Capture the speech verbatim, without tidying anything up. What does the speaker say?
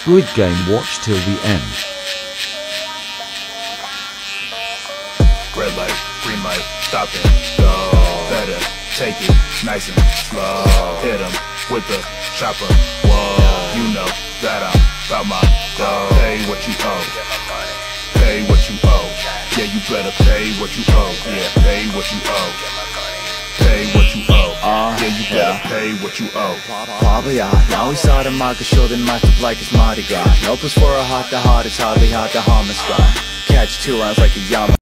Squid Game, watch till the end. Red light, green light, stop it, go. Better take it nice and slow. Hit him with the chopper, whoa. You know that I'm about my dough. Pay what you owe, pay what you owe. Yeah, you better pay what you owe. Yeah, pay what you owe, pay what you owe. Uh, yeah, you better yeah. pay what you owe. 바보야 나 의사를 막을 쇼든 말투 like it's Mardi Gras. No place for a heart to heart, it's hardly hard to harm a scar. Catch two lines like a yum.